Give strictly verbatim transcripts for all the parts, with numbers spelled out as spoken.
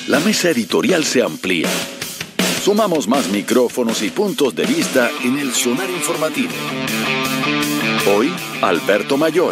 la mesa editorial se amplía. Sumamos más micrófonos y puntos de vista en el sonar informativo. Hoy, Alberto Mayol.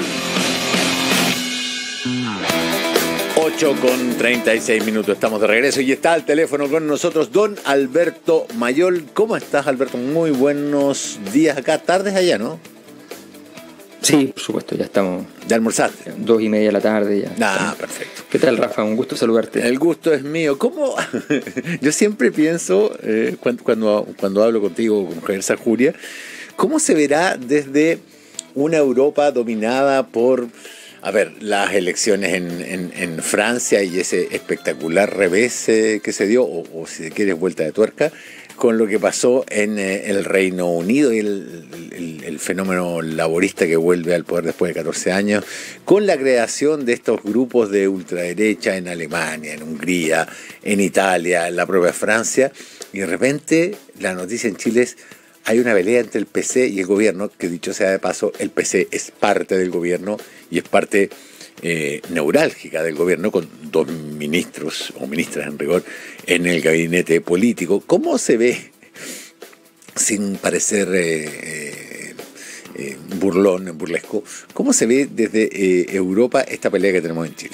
ocho con treinta y seis minutos, estamos de regreso y está al teléfono con nosotros don Alberto Mayol. ¿Cómo estás, Alberto? Muy buenos días acá, tardes allá, ¿no? Sí, por supuesto, ya estamos. ¿Ya almorzaste? Dos y media de la tarde ya. Ah, perfecto. ¿Qué tal, Rafa? Un gusto saludarte. El gusto es mío. ¿Cómo? Yo siempre pienso, eh, cuando, cuando, cuando hablo contigo, con Javier Sajuria, ¿cómo se verá desde una Europa dominada por, a ver, las elecciones en, en, en Francia y ese espectacular revés eh, que se dio, o, o si quieres vuelta de tuerca, con lo que pasó en eh, el Reino Unido y el, el, el fenómeno laborista que vuelve al poder después de catorce años, con la creación de estos grupos de ultraderecha en Alemania, en Hungría, en Italia, en la propia Francia, y de repente la noticia en Chile es: hay una pelea entre el P C y el gobierno, que dicho sea de paso, el P C es parte del gobierno y es parte eh, neurálgica del gobierno, con dos ministros o ministras en rigor en el gabinete político. ¿Cómo se ve, sin parecer eh, eh, burlón, burlesco, cómo se ve desde eh, Europa esta pelea que tenemos en Chile?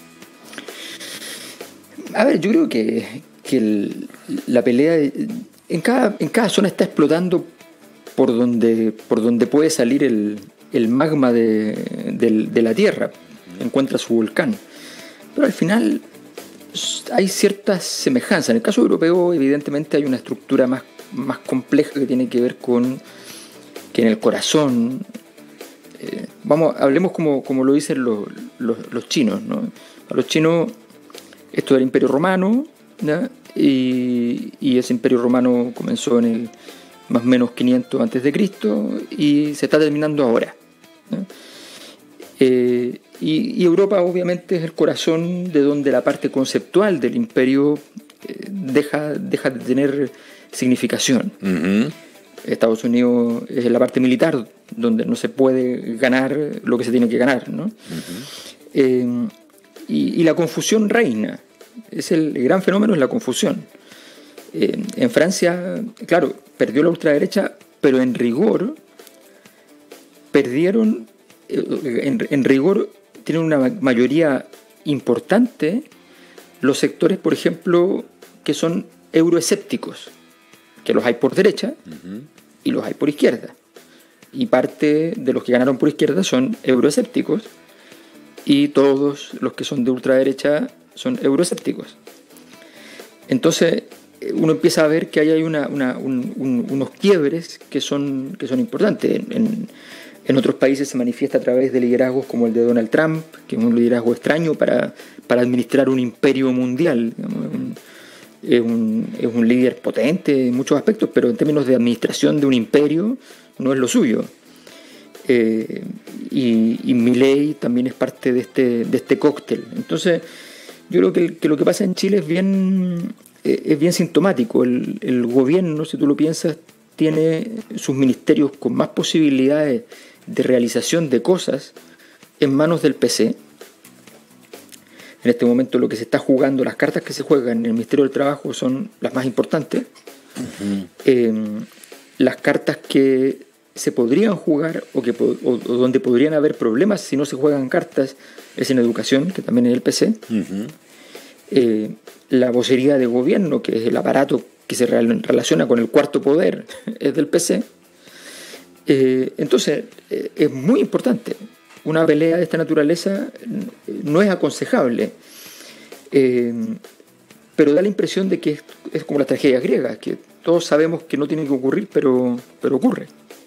A ver, yo creo que, que el, la pelea en cada, en cada zona está explotando por donde, por donde puede salir el, el magma de, de, de la Tierra, encuentra su volcán. Pero al final hay ciertas semejanzas. En el caso europeo, evidentemente, hay una estructura más, más compleja que tiene que ver con que en el corazón, eh, vamos, hablemos como, como lo dicen los, los, los chinos, ¿no? A los chinos, esto era el Imperio Romano, ¿no? y, y ese Imperio Romano comenzó en el más o menos quinientos antes de Cristo y se está terminando ahora, ¿no? Eh, y, y Europa obviamente es el corazón de donde la parte conceptual del imperio eh, deja, deja de tener significación. Uh-huh. Estados Unidos es la parte militar donde no se puede ganar lo que se tiene que ganar, ¿no? Uh-huh. eh, y, y la confusión reina. Es el, el gran fenómeno es la confusión. Eh, en Francia, claro, perdió la ultraderecha, pero en rigor perdieron, eh, en, en rigor tienen una mayoría importante los sectores, por ejemplo, que son euroescépticos, que los hay por derecha uh-huh. y los hay por izquierda. Y parte de los que ganaron por izquierda son euroescépticos y todos los que son de ultraderecha son euroescépticos. Entonces uno empieza a ver que ahí hay una, una, un, un, unos quiebres que son, que son importantes. En, en, en otros países se manifiesta a través de liderazgos como el de Donald Trump, que es un liderazgo extraño para, para administrar un imperio mundial. Digamos, es, un, es un líder potente en muchos aspectos, pero en términos de administración de un imperio no es lo suyo. Eh, y, y Milei también es parte de este, de este cóctel. Entonces yo creo que, que lo que pasa en Chile es bien, eh, es bien sintomático. El, el gobierno, si tú lo piensas, tiene sus ministerios con más posibilidades de realización de cosas en manos del P C. En este momento lo que se está jugando, las cartas que se juegan en el Ministerio del Trabajo son las más importantes. Uh-huh. Eh, las cartas que se podrían jugar o, que, o, o donde podrían haber problemas si no se juegan cartas es en educación, que también es el P C. Uh-huh. Eh, la vocería de gobierno, que es el aparato que se relaciona con el cuarto poder, es del P C. Eh, entonces, eh, es muy importante. Una pelea de esta naturaleza no es aconsejable, eh, pero da la impresión de que es, es como las tragedias griegas, que todos sabemos que no tiene que ocurrir, pero, pero ocurre.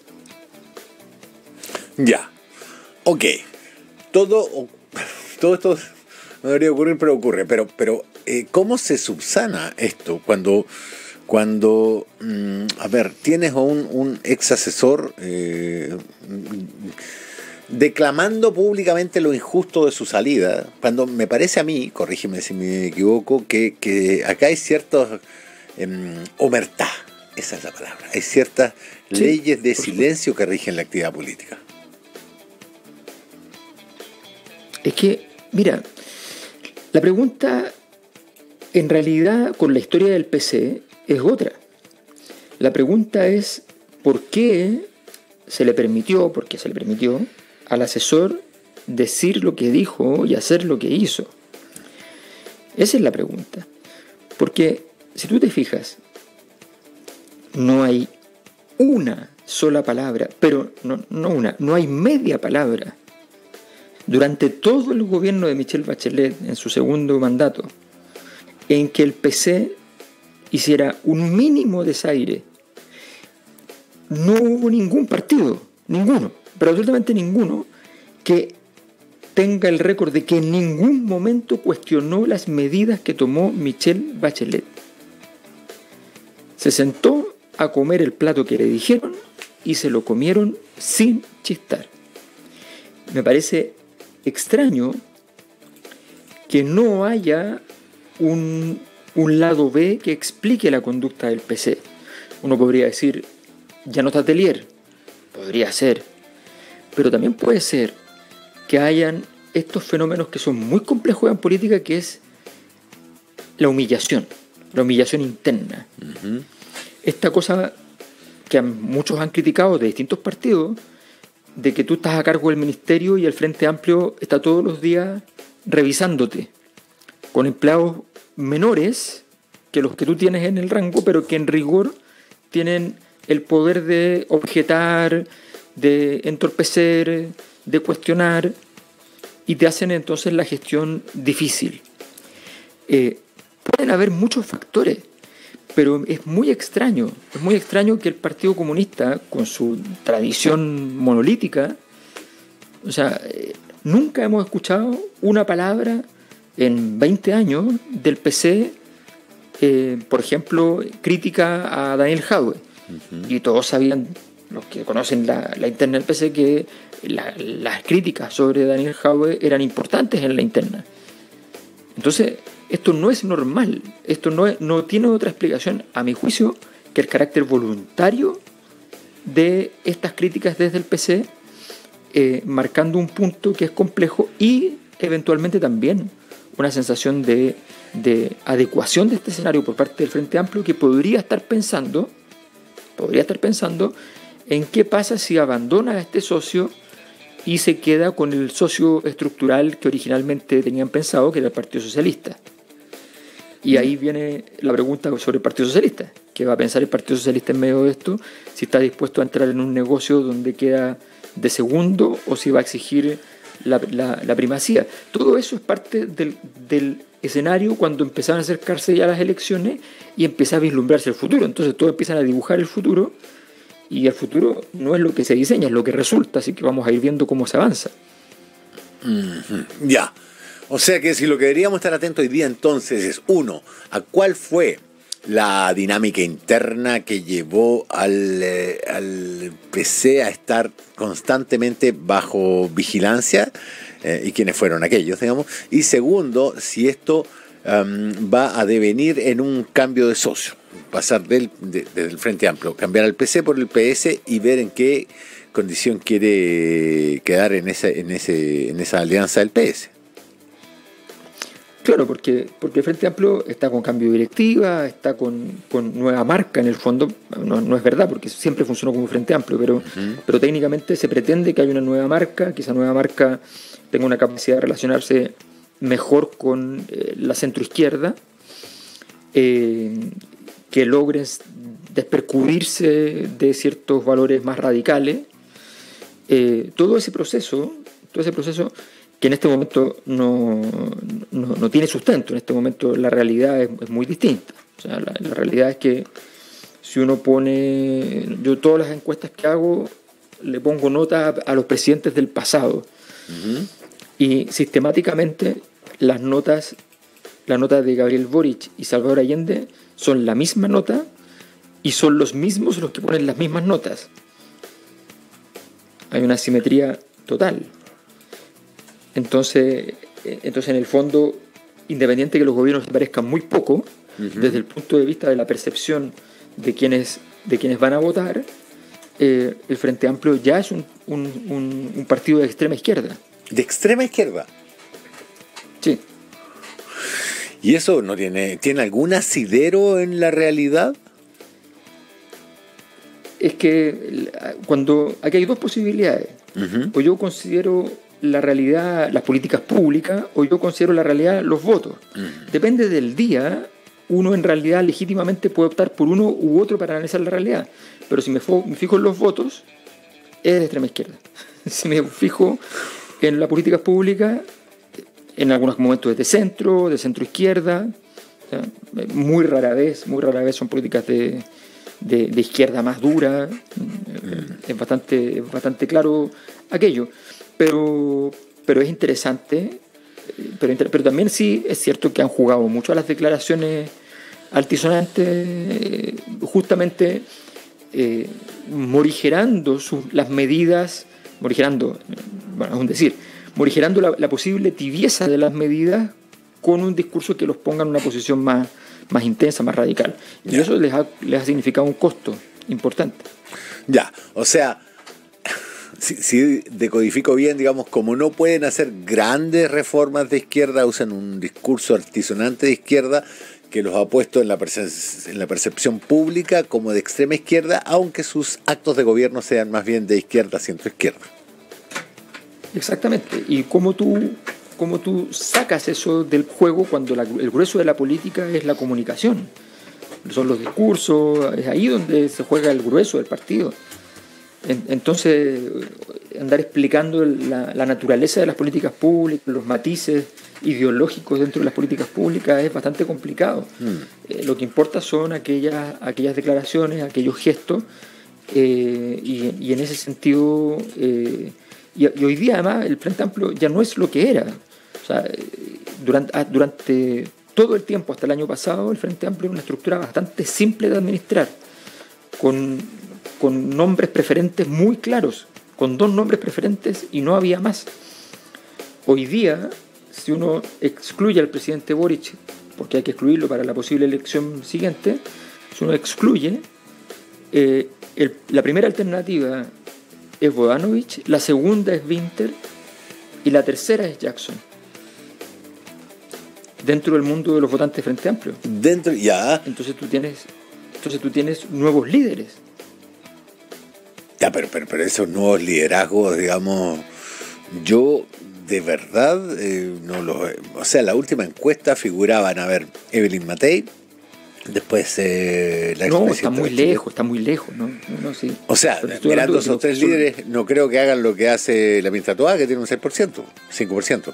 Ya, ok. Todo, todo esto no debería ocurrir, pero ocurre. Pero, pero eh, ¿cómo se subsana esto cuando... Cuando, mmm, a ver, tienes a un, un ex asesor eh, declamando públicamente lo injusto de su salida, cuando me parece a mí, corrígeme si me equivoco, que, que acá hay ciertos eh, omertá, esa es la palabra, hay ciertas sí, leyes de silencio que rigen la actividad política. Es que, mira, la pregunta en realidad, con la historia del P C es otra. La pregunta es, ¿por qué se le permitió, por qué se le permitió al asesor decir lo que dijo y hacer lo que hizo? Esa es la pregunta. Porque, si tú te fijas, no hay una sola palabra, pero no, no una, no hay media palabra durante todo el gobierno de Michelle Bachelet en su segundo mandato en que el P C hiciera un mínimo desaire. No hubo ningún partido, ninguno, pero absolutamente ninguno, que tenga el récord de que en ningún momento cuestionó las medidas que tomó Michelle Bachelet. Se sentó a comer el plato que le dijeron y se lo comieron sin chistar. Me parece extraño que no haya un, un lado B que explique la conducta del P C. Uno podría decir, ya no está Telier, podría ser, pero también puede ser que hayan estos fenómenos que son muy complejos en política, que es la humillación, la humillación interna. Uh-huh. Esta cosa que muchos han criticado de distintos partidos, de que tú estás a cargo del ministerio y el Frente Amplio está todos los días revisándote, con empleados menores que los que tú tienes en el rango, pero que en rigor tienen el poder de objetar, de entorpecer, de cuestionar, y te hacen entonces la gestión difícil. Eh, pueden haber muchos factores, pero es muy extraño, es muy extraño que el Partido Comunista, con su tradición monolítica, o sea, eh, nunca hemos escuchado una palabra en veinte años del P C, eh, por ejemplo, crítica a Daniel Jadwe. Uh-huh. Y todos sabían, los que conocen la, la interna del P C, que la, las críticas sobre Daniel Jadwe eran importantes en la interna. Entonces, esto no es normal, esto no, es, no tiene otra explicación, a mi juicio, que el carácter voluntario de estas críticas desde el P C, eh, marcando un punto que es complejo y eventualmente también una sensación de, de adecuación de este escenario por parte del Frente Amplio, que podría estar pensando, podría estar pensando en qué pasa si abandona a este socio y se queda con el socio estructural que originalmente tenían pensado, que era el Partido Socialista. Y ahí viene la pregunta sobre el Partido Socialista. ¿Qué va a pensar el Partido Socialista en medio de esto? Si está dispuesto a entrar en un negocio donde queda de segundo o si va a exigir la, la, la primacía. Todo eso es parte del, del escenario cuando empezaban a acercarse ya las elecciones y empieza a vislumbrarse el futuro. Entonces todos empiezan a dibujar el futuro y el futuro no es lo que se diseña, es lo que resulta. Así que vamos a ir viendo cómo se avanza. Mm-hmm. Ya. Yeah. O sea que si lo que deberíamos estar atentos hoy día entonces es, uno, a cuál fue la dinámica interna que llevó al, eh, al P C a estar constantemente bajo vigilancia, eh, y quiénes fueron aquellos, digamos. Y segundo, si esto um, va a devenir en un cambio de socio, pasar del, de, del Frente Amplio, cambiar al P C por el P S y ver en qué condición quiere quedar en esa, en ese, en esa alianza del P S. Claro, porque, porque el Frente Amplio está con cambio de directiva, está con, con nueva marca en el fondo. No, no es verdad, porque siempre funcionó como Frente Amplio, pero, uh-huh. pero técnicamente se pretende que haya una nueva marca, que esa nueva marca tenga una capacidad de relacionarse mejor con eh, la centroizquierda, eh, que logre despercubrirse de ciertos valores más radicales. Eh, todo ese proceso, todo ese proceso que en este momento no, no, no tiene sustento. En este momento la realidad es, es muy distinta. O sea, la, la realidad es que si uno pone... Yo todas las encuestas que hago le pongo nota a, a los presidentes del pasado. Uh-huh. Y sistemáticamente las notas, la nota de Gabriel Boric y Salvador Allende son la misma nota y son los mismos los que ponen las mismas notas. Hay una asimetría total. Entonces, entonces, en el fondo, independiente que los gobiernos se parezcan muy poco, uh-huh. desde el punto de vista de la percepción de quienes, de quienes van a votar, eh, el Frente Amplio ya es un, un, un, un partido de extrema izquierda. ¿De extrema izquierda? Sí. ¿Y eso no tiene, tiene algún asidero en la realidad? Es que cuando aquí hay dos posibilidades. Uh-huh. O yo considero la realidad las políticas públicas, o yo considero la realidad los votos. Uh-huh. Depende del día, uno en realidad legítimamente puede optar por uno u otro para analizar la realidad. Pero si me, fo- me fijo en los votos, es de extrema izquierda. Si me fijo en la política pública, en algunos momentos es de centro, de centro izquierda, o sea, muy rara vez, muy rara vez son políticas de, de, de izquierda más dura, mm. es bastante, es bastante claro aquello, pero, pero es interesante, pero, pero también sí es cierto que han jugado mucho a las declaraciones altisonantes, justamente eh, morigerando sus, las medidas, morigerando, bueno, es un decir, morigerando la, la posible tibieza de las medidas con un discurso que los ponga en una posición más, más intensa, más radical. Y ya. Eso les ha, les ha significado un costo importante. Ya, o sea, si, si decodifico bien, digamos, como no pueden hacer grandes reformas de izquierda, usan un discurso altisonante de izquierda que los ha puesto en la, perce- en la percepción pública como de extrema izquierda, aunque sus actos de gobierno sean más bien de izquierda a centro-izquierda. Exactamente. Y cómo tú, cómo tú sacas eso del juego cuando la, el grueso de la política es la comunicación. Son los discursos, es ahí donde se juega el grueso del partido. En, entonces, andar explicando la, la naturaleza de las políticas públicas, los matices ideológicos dentro de las políticas públicas es bastante complicado. Mm. Eh, lo que importa son aquellas, aquellas declaraciones, aquellos gestos, eh, y, y en ese sentido... Eh, Y, y hoy día, además, el Frente Amplio ya no es lo que era. O sea, durante, durante todo el tiempo, hasta el año pasado, el Frente Amplio era una estructura bastante simple de administrar, con, con nombres preferentes muy claros, con dos nombres preferentes y no había más. Hoy día, si uno excluye al presidente Boric, porque hay que excluirlo para la posible elección siguiente, si uno excluye, eh, el, la primera alternativa es Bodanovich, la segunda es Winter y la tercera es Jackson. Dentro del mundo de los votantes de Frente Amplio. Dentro, ya. Entonces tú tienes, entonces tú tienes nuevos líderes. Ya, pero, pero, pero esos nuevos liderazgos, digamos, yo de verdad eh, no los. O sea, la última encuesta figuraban, a ver, Evelyn Matei. Después eh, la no, está muy lejos, está muy lejos, ¿no? No, no, sí. O sea, mirando esos tres son... líderes, no creo que hagan lo que hace la ministra Toá, que tiene un seis por ciento, cinco por ciento.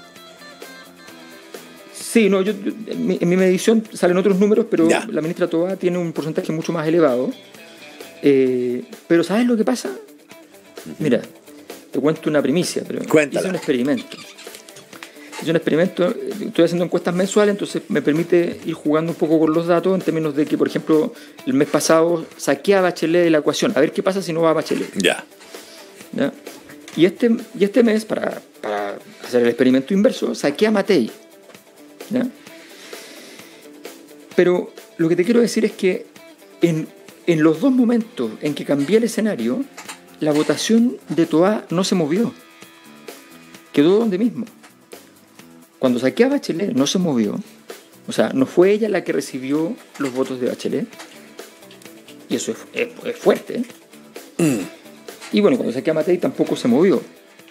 Sí, no, yo, yo en, mi, en mi medición salen otros números, pero ya. La ministra Toá tiene un porcentaje mucho más elevado. Eh, pero ¿sabes lo que pasa? Uh-huh. Mira, te cuento una primicia, pero Cuéntala. Hice un experimento. Es un experimento, estoy haciendo encuestas mensuales, entonces me permite ir jugando un poco con los datos en términos de que, por ejemplo, el mes pasado saqué a Bachelet de la ecuación, a ver qué pasa si no va a Bachelet. Ya. ¿Ya? Y, este, y este mes, para, para hacer el experimento inverso, saqué a Matei. ¿Ya? Pero lo que te quiero decir es que en, en los dos momentos en que cambié el escenario, la votación de Toá no se movió. Quedó donde mismo. Cuando saqué a Bachelet no se movió, o sea, no fue ella la que recibió los votos de Bachelet, y eso es, es, es fuerte, ¿eh? Mm. Y bueno, cuando saqué a Matei tampoco se movió.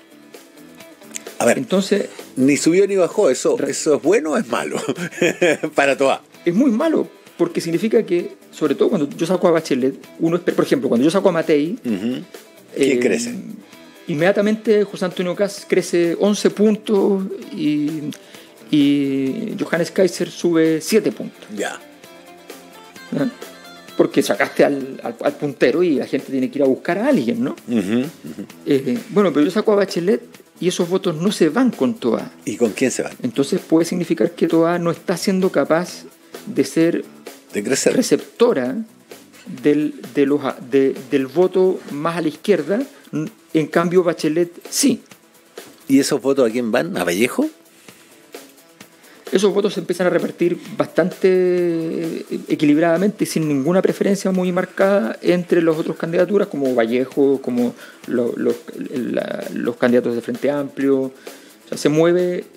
A ver, entonces, ni subió ni bajó, ¿eso, eso es bueno o es malo para Toá? Es muy malo, porque significa que, sobre todo cuando yo saco a Bachelet, uno espera, por ejemplo, cuando yo saco a Matei, uh-huh. ¿Quién eh, crece? Inmediatamente José Antonio Kast crece once puntos y, y Johannes Kaiser sube siete puntos. Ya. ¿Ah? Porque sacaste al, al, al puntero y la gente tiene que ir a buscar a alguien, ¿no? Uh-huh, uh-huh. Eh, bueno, pero yo saco a Bachelet y esos votos no se van con Toá. ¿Y con quién se van? Entonces puede significar que Toá no está siendo capaz de ser de crecer. receptora del, de los, de, del voto más a la izquierda. En cambio, Bachelet sí. ¿Y esos votos a quién van? ¿A Vallejo? Esos votos se empiezan a repartir bastante equilibradamente, sin ninguna preferencia muy marcada entre las otras candidaturas, como Vallejo, como lo, lo, la, los candidatos de Frente Amplio. O sea, se mueve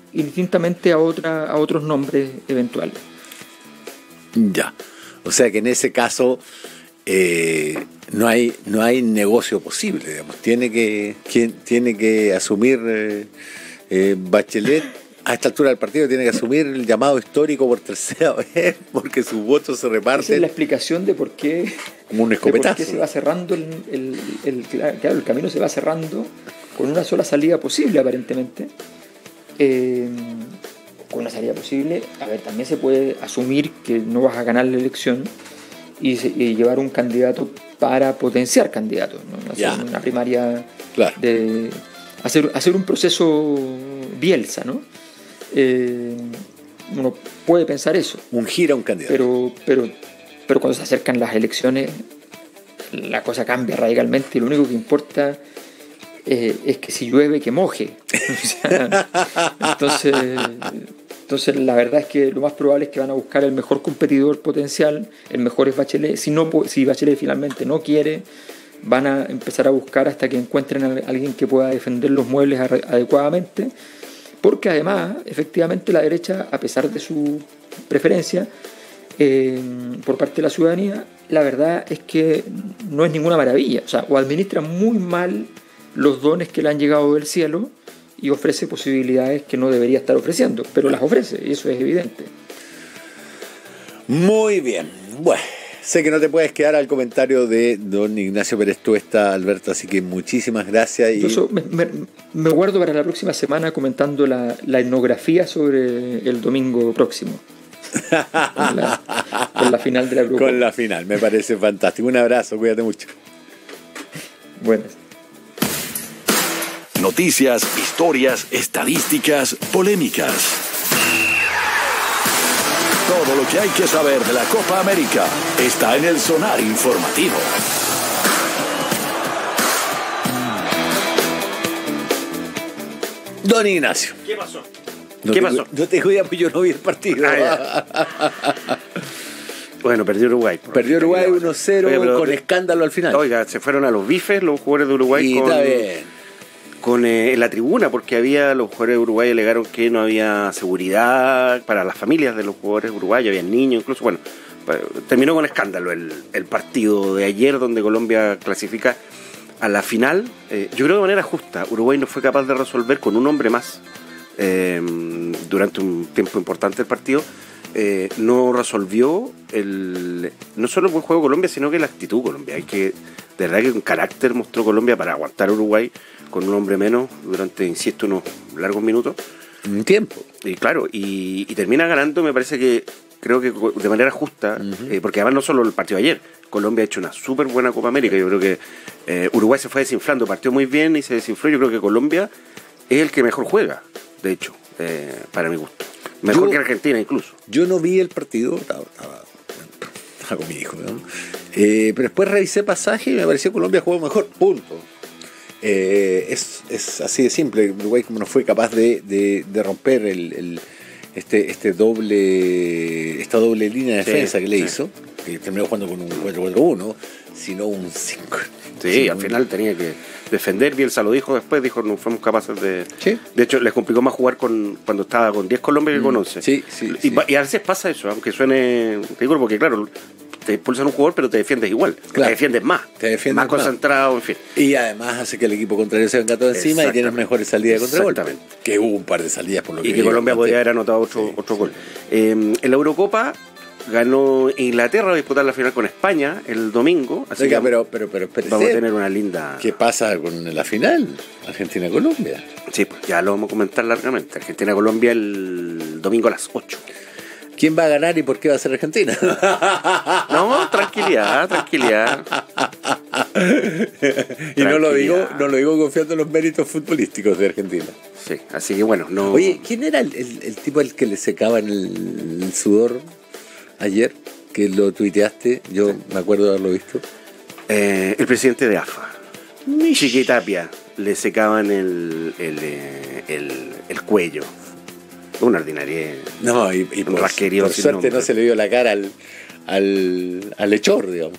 indistintamente a, otra, a otros nombres eventuales. Ya, o sea que en ese caso eh, no hay no hay negocio posible, digamos. Tiene que quien tiene que asumir eh, eh, Bachelet a esta altura del partido tiene que asumir el llamado histórico por tercera vez porque sus votos se reparten. Esa es la explicación de por qué, como un escopetazo. De por qué se va cerrando el, el, el, claro, el camino se va cerrando con una sola salida posible aparentemente. Eh, con una salida posible, a ver, también se puede asumir que no vas a ganar la elección y, y llevar un candidato para potenciar candidatos, ¿no? Hacer una primaria, claro. de hacer, hacer un proceso Bielsa, ¿no? Eh, uno puede pensar eso. Ungir a un candidato. Pero, pero, pero cuando se acercan las elecciones, la cosa cambia radicalmente y lo único que importa eh, es que si llueve, que moje. O sea, entonces, entonces, la verdad es que lo más probable es que van a buscar el mejor competidor potencial, el mejor es Bachelet. Si, no, si Bachelet finalmente no quiere, van a empezar a buscar hasta que encuentren a alguien que pueda defender los muebles adecuadamente. Porque además, efectivamente, la derecha, a pesar de su preferencia eh, por parte de la ciudadanía, la verdad es que no es ninguna maravilla. O sea, o administra muy mal los dones que le han llegado del cielo y ofrece posibilidades que no debería estar ofreciendo, pero las ofrece, y eso es evidente. Muy bien. Bueno, sé que no te puedes quedar al comentario de don Ignacio Pérez Tuesta, Alberto, así que muchísimas gracias. Y... Yo me, me, me guardo para la próxima semana comentando la, la etnografía sobre el domingo próximo. Con la, con la final de la Eurocopa. Con la final, me parece fantástico. Un abrazo, cuídate mucho. Buenas. Noticias, historias, estadísticas, polémicas. Todo lo que hay que saber de la Copa América está en el Sonar Informativo. Don Ignacio. ¿Qué pasó? No ¿Qué te, pasó? No te cuidas, pues yo no vi el partido. Ah, bueno, perdió Uruguay. Perdió Uruguay uno cero con escándalo al final. Oiga, se fueron a los bifes los jugadores de Uruguay y con, está bien. con eh, en la tribuna, porque había los jugadores de Uruguay alegaron que no había seguridad para las familias de los jugadores uruguayos, había niños, incluso, bueno, terminó con escándalo el, el partido de ayer donde Colombia clasifica a la final. Eh, yo creo de manera justa. Uruguay no fue capaz de resolver con un hombre más eh, durante un tiempo importante del partido. Eh, no resolvió el no solo el buen juego de Colombia, sino que la actitud de Colombia. Hay que, de verdad que un carácter mostró Colombia para aguantar a Uruguay con un hombre menos durante, insisto, unos largos minutos. Un tiempo. Y claro, y, y termina ganando, me parece que, creo que de manera justa, uh-huh. eh, porque además no solo el partido de ayer, Colombia ha hecho una súper buena Copa América. Yo creo que eh, Uruguay se fue desinflando, partió muy bien y se desinfló. Yo creo que Colombia es el que mejor juega, de hecho, eh, para mi gusto. Mejor yo, que Argentina incluso. Yo no vi el partido, estaba, estaba, estaba con mi hijo, ¿no? eh, pero después revisé pasaje y me pareció que Colombia jugó mejor, punto. Eh, es, es así de simple. Uruguay como no fue capaz de, de, de romper el, el, este, este doble, esta doble línea de defensa sí, que le sí. hizo, que terminó jugando con un cuatro cuatro uno, sino un cinco. Sí, sí, al final tenía que defender. Bielsa lo dijo después, dijo no fuimos capaces de... ¿Sí? De hecho, les complicó más jugar con cuando estaba con diez Colombia que con once. Sí, sí, y, sí. y a veces pasa eso, aunque suene ridículo, porque claro, te expulsan un jugador, pero te defiendes igual. Claro. Te defiendes más. Te defiendes más, más concentrado, en fin. Y además hace que el equipo contrario se venga todo encima y tienes mejores salidas de contragol. Exactamente. Que hubo un par de salidas por lo que Y que Colombia podría haber anotado otro, sí, otro sí. gol. Eh, en la Eurocopa ganó Inglaterra a disputar la final con España el domingo. Así Oiga, que pero, pero, pero, pero vamos a tener una linda... ¿Qué pasa con la final? Argentina-Colombia. Sí, pues ya lo vamos a comentar largamente. Argentina-Colombia el domingo a las ocho. ¿Quién va a ganar y por qué va a ser Argentina? No, tranquilidad, tranquilidad. Y no lo digo, no lo digo confiando en los méritos futbolísticos de Argentina. Sí, así que bueno, no. Oye, ¿quién era el, el, el tipo al que le secaban el, el sudor ayer? Que lo tuiteaste, yo sí. me acuerdo de haberlo visto. Eh, el presidente de A F A, Mish. Chiquitapia, le secaban el, el, el, el cuello. Una ordinaria. No, y, y por, por suerte nombre. No se le vio la cara al, al, al hechor, digamos.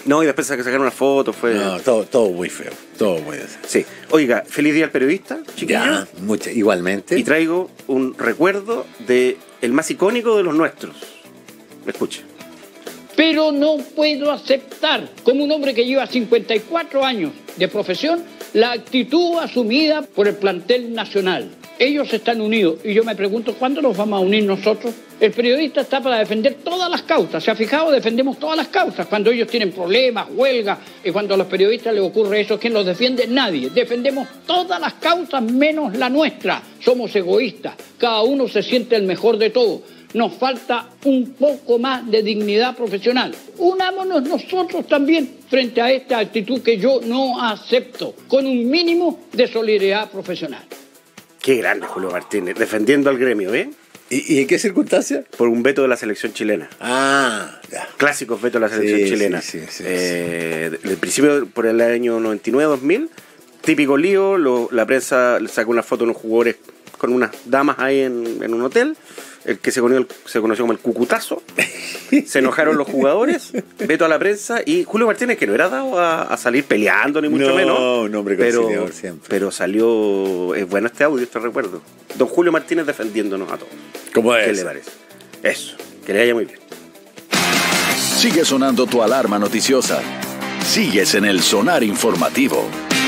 No, y después que sacaron una foto, fue... No, todo, todo muy feo, todo muy desastre. Sí. Oiga, feliz día al periodista, chiquillo. Ya, mucha, igualmente. Y traigo un recuerdo de el más icónico de los nuestros. Escuche. Pero no puedo aceptar, como un hombre que lleva cincuenta y cuatro años de profesión, la actitud asumida por el plantel nacional. Ellos están unidos y yo me pregunto, ¿cuándo nos vamos a unir nosotros? El periodista está para defender todas las causas. ¿Se ha fijado? Defendemos todas las causas. Cuando ellos tienen problemas, huelgas, y cuando a los periodistas les ocurre eso, ¿quién los defiende? Nadie. Defendemos todas las causas menos la nuestra. Somos egoístas. Cada uno se siente el mejor de todo. Nos falta un poco más de dignidad profesional. Unámonos nosotros también frente a esta actitud que yo no acepto, con un mínimo de solidaridad profesional. Qué grande Julio Martínez, defendiendo al gremio, ¿eh? ¿Y, ¿Y en qué circunstancia? Por un veto de la selección chilena. Ah, ya. Clásicos vetos de la selección Sí, chilena. sí, sí, sí, eh, sí. Del principio, por el año noventa y nueve dos mil, típico lío, lo, la prensa sacó una foto de unos jugadores con unas damas ahí en, en un hotel. El que se conoció, se conoció como el cucutazo. Se enojaron los jugadores, veto a la prensa, y Julio Martínez, que no era dado a, a salir peleando ni mucho no, menos. un hombre pero, conciliador siempre. pero salió, es bueno este audio, este recuerdo. Don Julio Martínez defendiéndonos a todos. ¿Cómo es? ¿Qué le parece? Eso, que le vaya muy bien. Sigue sonando tu alarma noticiosa. Sigues en el sonar informativo.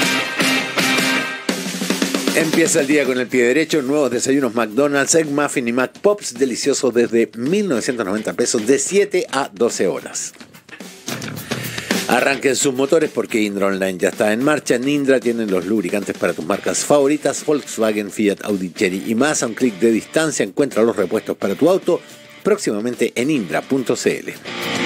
Empieza el día con el pie derecho, nuevos desayunos McDonald's, Egg Muffin y McPops, deliciosos desde mil novecientos noventa pesos, de siete a doce horas. Arranquen sus motores porque Indra Online ya está en marcha. En Indra tienen los lubricantes para tus marcas favoritas, Volkswagen, Fiat, Audi, Chery y más. A un clic de distancia encuentra los repuestos para tu auto, próximamente en indra punto c l.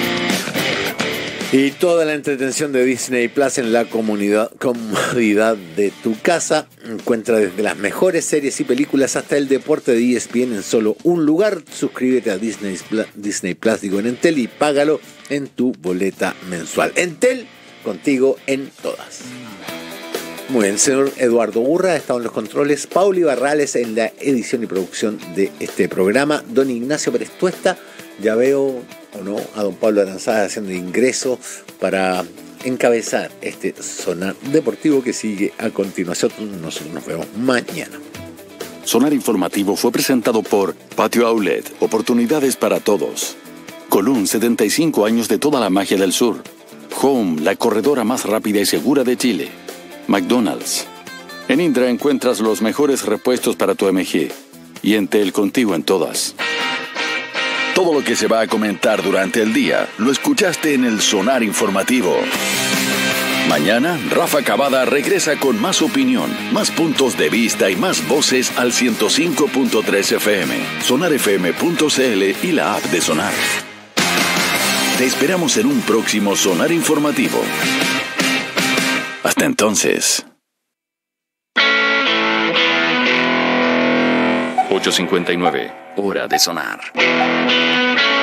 Y toda la entretención de Disney Plus en la comunidad, comodidad de tu casa. Encuentra desde las mejores series y películas hasta el deporte de E S P N en solo un lugar. Suscríbete a Disney Plus, Disney Plus digo, en Entel, y págalo en tu boleta mensual. Entel, contigo en todas. Muy bien, señor Eduardo Burra ha estado en los controles. Pauli Barrales en la edición y producción de este programa. Don Ignacio Pérez Tuesta, ya veo... o no, a don Pablo Aranzada haciendo ingreso para encabezar este sonar deportivo que sigue a continuación. Nosotros nos vemos mañana. Sonar informativo fue presentado por Patio Outlet, oportunidades para todos. Colón, setenta y cinco años de toda la magia del sur. Home, la corredora más rápida y segura de Chile. McDonald's. En Indra encuentras los mejores repuestos para tu M G. Y Entel, contigo en todas. Todo lo que se va a comentar durante el día lo escuchaste en el Sonar Informativo. Mañana, Rafa Cavada regresa con más opinión, más puntos de vista y más voces al ciento cinco punto tres F M, sonar f m punto c l y la app de Sonar. Te esperamos en un próximo Sonar Informativo. Hasta entonces. ocho cincuenta y nueve, hora de sonar.